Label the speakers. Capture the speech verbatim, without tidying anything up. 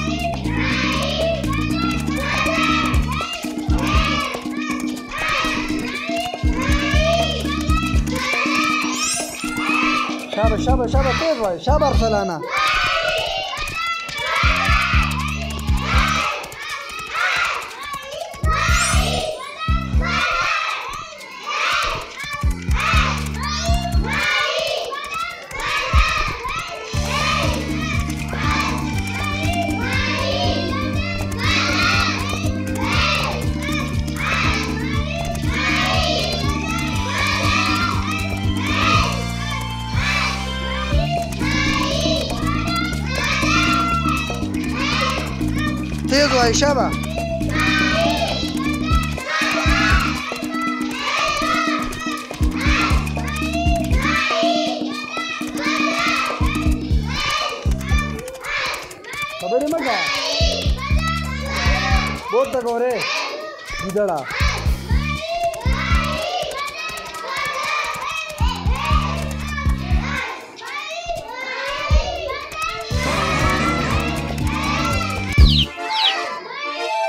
Speaker 1: شابه شابه شابه تیز وای شابه ارسلانه تیز وای شابه خبرې مه کوه بورته ګورې ګیدړه